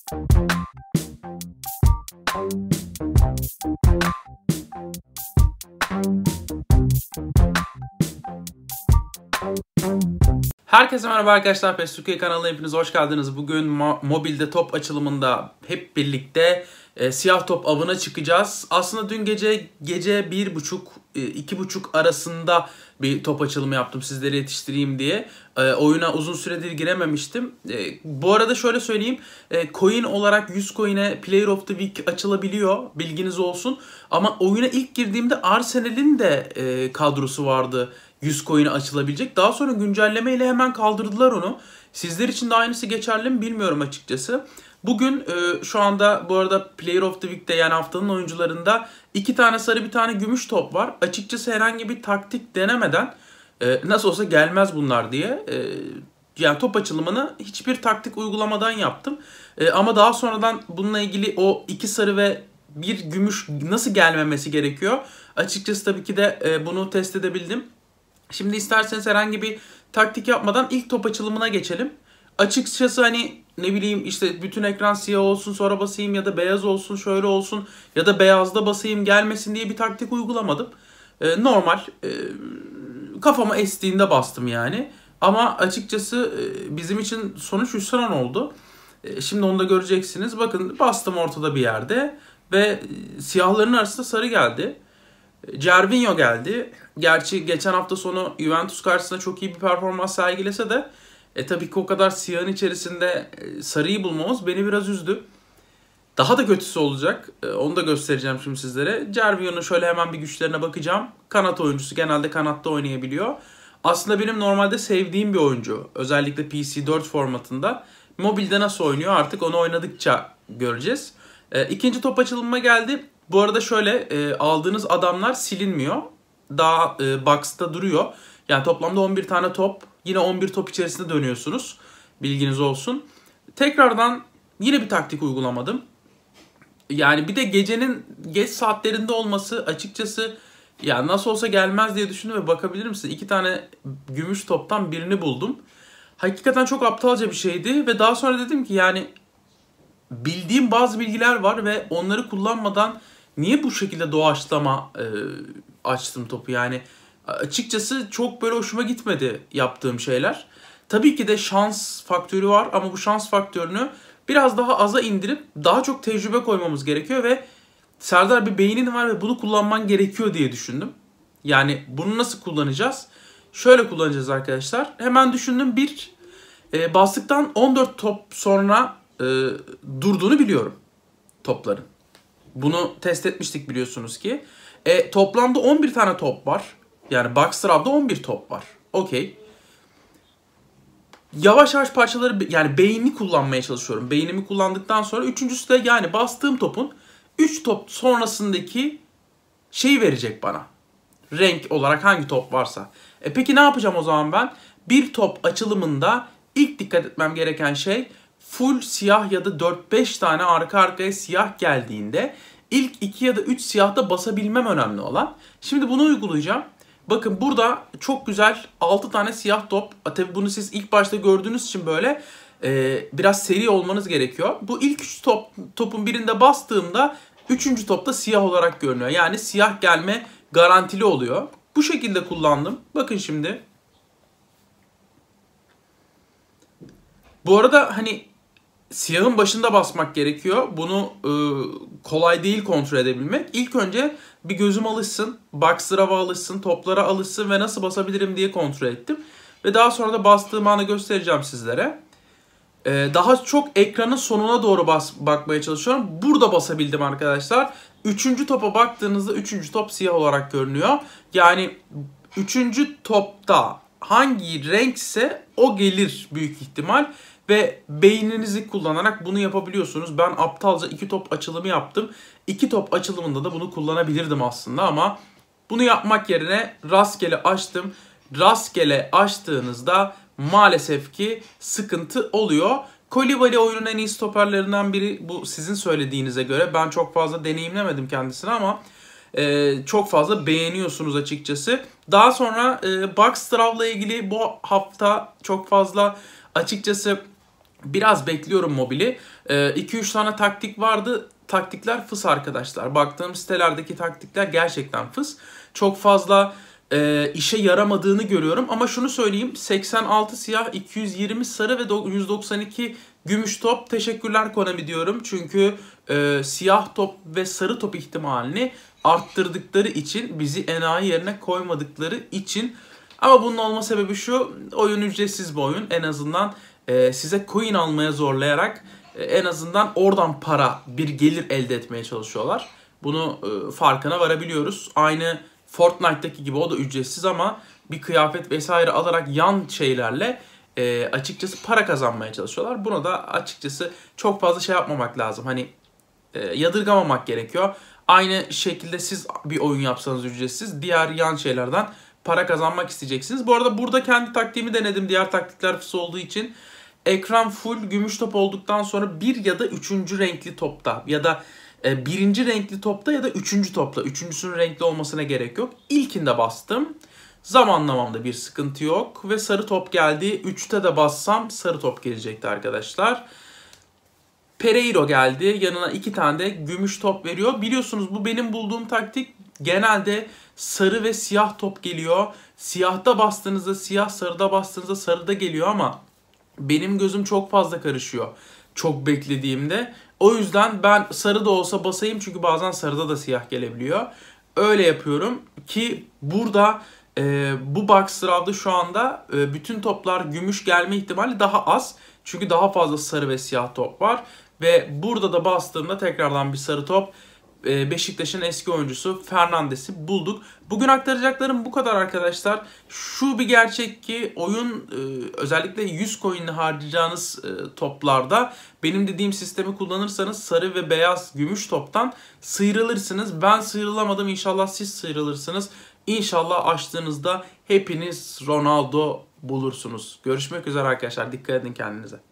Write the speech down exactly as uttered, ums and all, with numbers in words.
Herkese merhaba arkadaşlar, PES Türkiye kanalına hepiniz hoş geldiniz. Bugün mobilde top açılımında hep birlikte e, siyah top avına çıkacağız. Aslında dün gece gece bir buçuk iki buçuk arasında bir top açılımı yaptım sizlere yetiştireyim diye. E, oyuna uzun süredir girememiştim. E, bu arada şöyle söyleyeyim, e, coin olarak yüz coin'e Player of the Week açılabiliyor, bilginiz olsun. Ama oyuna ilk girdiğimde Arsenal'in de e, kadrosu vardı. yüz coin'e açılabilecek. Daha sonra güncellemeyle hemen kaldırdılar onu. Sizler için de aynısı geçerli mi bilmiyorum açıkçası. Bugün e, şu anda bu arada Player of the Week'te, yani haftanın oyuncularında iki tane sarı bir tane gümüş top var. Açıkçası herhangi bir taktik denemeden e, nasıl olsa gelmez bunlar diye e, yani top açılımını hiçbir taktik uygulamadan yaptım. E, ama daha sonradan bununla ilgili o iki sarı ve bir gümüş nasıl gelmemesi gerekiyor? Açıkçası tabii ki de e, bunu test edebildim. Şimdi isterseniz herhangi bir taktik yapmadan ilk top açılımına geçelim. Açıkçası hani ne bileyim işte bütün ekran siyah olsun sonra basayım ya da beyaz olsun şöyle olsun ya da beyazda basayım gelmesin diye bir taktik uygulamadım. Ee, normal e, kafama estiğinde bastım yani. Ama açıkçası e, bizim için sonuç hüsran oldu. E, şimdi onu da göreceksiniz. Bakın bastım ortada bir yerde ve e, siyahların arasında sarı geldi. Gervinho geldi. Gerçi geçen hafta sonu Juventus karşısında çok iyi bir performans sergilese de e, tabii ki o kadar siyahın içerisinde e, sarıyı bulmamız beni biraz üzdü. Daha da kötüsü olacak. E, onu da göstereceğim şimdi sizlere. Gervinho'nun şöyle hemen bir güçlerine bakacağım. Kanat oyuncusu, genelde kanatta oynayabiliyor. Aslında benim normalde sevdiğim bir oyuncu. Özellikle P C dört formatında. Mobilde nasıl oynuyor artık onu oynadıkça göreceğiz. E, ikinci top açılımına geldi. Bu arada şöyle e, aldığınız adamlar silinmiyor. Daha e, box'ta duruyor. Yani toplamda on bir tane top. Yine on bir top içerisinde dönüyorsunuz. Bilginiz olsun. Tekrardan yine bir taktik uygulamadım. Yani bir de gecenin geç saatlerinde olması açıkçası ya nasıl olsa gelmez diye düşündüm ve bakabilir misiniz? İki tane gümüş toptan birini buldum. Hakikaten çok aptalca bir şeydi ve daha sonra dedim ki yani bildiğim bazı bilgiler var ve onları kullanmadan niye bu şekilde doğaçlama e, açtım topu? Yani açıkçası çok böyle hoşuma gitmedi yaptığım şeyler. Tabii ki de şans faktörü var ama bu şans faktörünü biraz daha aza indirip daha çok tecrübe koymamız gerekiyor ve Serdar bir beynin var ve bunu kullanman gerekiyor diye düşündüm. Yani bunu nasıl kullanacağız? Şöyle kullanacağız arkadaşlar. Hemen düşündüm. Bir, e, bastıktan on dört top sonra e, durduğunu biliyorum topların. Bunu test etmiştik biliyorsunuz ki. E, toplamda on bir tane top var. Yani Boxstraw'da on bir top var. Okey. Yavaş yavaş parçaları, yani beynini kullanmaya çalışıyorum. Beynimi kullandıktan sonra üçüncüsü de yani bastığım topun üç top sonrasındaki şeyi verecek bana. Renk olarak hangi top varsa. E peki ne yapacağım o zaman ben? Bir top açılımında ilk dikkat etmem gereken şey full siyah ya da dört beş tane arka arkaya siyah geldiğinde ilk iki ya da üç siyahta basabilmem önemli olan. Şimdi bunu uygulayacağım. Bakın burada çok güzel altı tane siyah top. Tabii bunu siz ilk başta gördüğünüz için böyle e, biraz seri olmanız gerekiyor. Bu ilk üç top, topun birinde bastığımda üçüncü topta siyah olarak görünüyor. Yani siyah gelme garantili oluyor. Bu şekilde kullandım. Bakın şimdi. Bu arada hani siyahın başında basmak gerekiyor. Bunu e, kolay değil kontrol edebilmek. İlk önce bir gözüm alışsın, Boxstraw'a alışsın, toplara alışsın ve nasıl basabilirim diye kontrol ettim. Ve daha sonra da bastığım anı göstereceğim sizlere. E, daha çok ekranın sonuna doğru bas, bakmaya çalışıyorum. Burada basabildim arkadaşlar. Üçüncü topa baktığınızda üçüncü top siyah olarak görünüyor. Yani üçüncü topta hangi renkse o gelir büyük ihtimal. Ve beyninizi kullanarak bunu yapabiliyorsunuz. Ben aptalca iki top açılımı yaptım. İki top açılımında da bunu kullanabilirdim aslında ama bunu yapmak yerine rastgele açtım. Rastgele açtığınızda maalesef ki sıkıntı oluyor. Koulibaly oyunun en iyi stoperlerinden biri, bu sizin söylediğinize göre. Ben çok fazla deneyimlemedim kendisini ama e, çok fazla beğeniyorsunuz açıkçası. Daha sonra e, Boxstraw'la ilgili bu hafta çok fazla açıkçası Biraz bekliyorum mobili. iki üç tane taktik vardı. Taktikler fıs arkadaşlar. Baktığım sitelerdeki taktikler gerçekten fıs. Çok fazla e, işe yaramadığını görüyorum. Ama şunu söyleyeyim. seksen altı siyah, iki yüz yirmi sarı ve yüz doksan iki gümüş top. Teşekkürler Konami diyorum. Çünkü e, siyah top ve sarı top ihtimalini arttırdıkları için, bizi enayi yerine koymadıkları için. Ama bunun olma sebebi şu. Oyun ücretsiz bir oyun. En azından e, size coin almaya zorlayarak e, en azından oradan para, bir gelir elde etmeye çalışıyorlar. Bunu e, farkına varabiliyoruz. Aynı Fortnite'daki gibi o da ücretsiz ama bir kıyafet vesaire alarak yan şeylerle e, açıkçası para kazanmaya çalışıyorlar. Buna da açıkçası çok fazla şey yapmamak lazım. Hani e, yadırgamamak gerekiyor. Aynı şekilde siz bir oyun yapsanız ücretsiz, diğer yan şeylerden para kazanmak isteyeceksiniz. Bu arada burada kendi taktiğimi denedim. Diğer taktikler fıs olduğu için. Ekran full gümüş top olduktan sonra bir ya da üçüncü renkli topta ya da e, birinci renkli topta ya da üçüncü topta. Üçüncüsünün renkli olmasına gerek yok. İlkinde bastım. Zamanlamamda bir sıkıntı yok. Ve sarı top geldi. üçte de bassam sarı top gelecekti arkadaşlar. Pereiro geldi. Yanına iki tane de gümüş top veriyor. Biliyorsunuz bu benim bulduğum taktik. Genelde sarı ve siyah top geliyor. Siyahta bastığınızda siyah, sarıda bastığınızda sarıda geliyor ama benim gözüm çok fazla karışıyor çok beklediğimde. O yüzden ben sarı da olsa basayım çünkü bazen sarıda da siyah gelebiliyor. Öyle yapıyorum ki burada e, bu box sırada şu anda e, bütün toplar gümüş gelme ihtimali daha az. Çünkü daha fazla sarı ve siyah top var. Ve burada da bastığımda tekrardan bir sarı top. Beşiktaş'ın eski oyuncusu Fernandes'i bulduk. Bugün aktaracaklarım bu kadar arkadaşlar. Şu bir gerçek ki oyun özellikle yüz coin'ini harcayacağınız toplarda benim dediğim sistemi kullanırsanız sarı ve beyaz gümüş toptan sıyrılırsınız. Ben sıyrılamadım, inşallah siz sıyrılırsınız. İnşallah açtığınızda hepiniz Ronaldo bulursunuz. Görüşmek üzere arkadaşlar. Dikkat edin kendinize.